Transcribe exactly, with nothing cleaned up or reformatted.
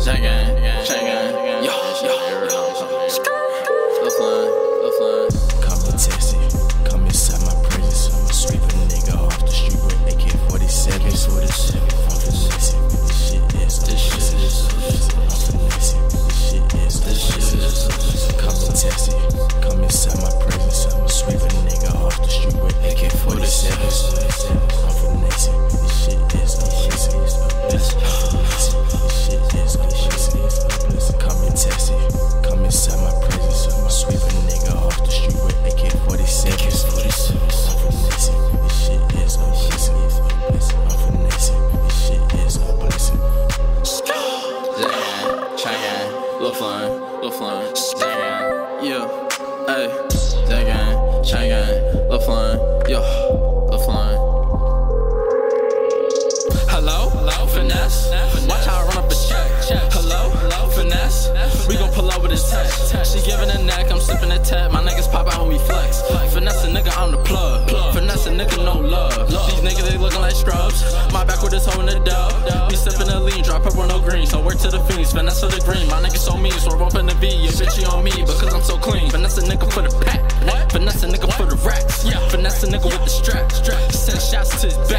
Chain gang, chain gang, yo, yo, Lil Flun, Lil Flun. Come and test it, come inside my presence. I'ma sweep a nigga off the street with A K forty-sevens. I'm finessing, this shit is, this shit is, I'm finessing, this shit is, this shit is. Come and test it, come inside my presence. I'ma sweep a nigga off the street with A K forty-sevens. I'm finessing, this shit is, I'm finessing, I'm finessing, this shit is, I'm finessing. Come and test it, come inside my presence. I'ma sweep a nigga off the street with A K forty-sevens. I'm finessing, this shit is, I'm finessing, I'm finessing, this shit is, I'm blessing. Chain gang, chain gang, Lil Flun, Lil Flun, chain gang, yeah, ayy, chain gang, chain gang, Lil Flun, yo, Lil Flun. Hello, hello, Finesse. Watch how I run up a check. Hello, hello, Finesse. We gon' pull up with his tech. She giving a neck, I'm sipping a tap. My niggas pop out when we flex. Finesse a nigga, I'm the plug. Finesse a nigga, no love. These niggas, they looking like scrubs. My back with this hoe in the dub. We sipping a lean, drop purple, no green. So work to the fiends, finesse to the green. My nigga so mean, swerve up in the V. Your bitch, she on me because I'm so clean. Finesse a nigga for the pack. Finesse a nigga for the racks. Finesse a nigga with the strap. Send shots to his bitch.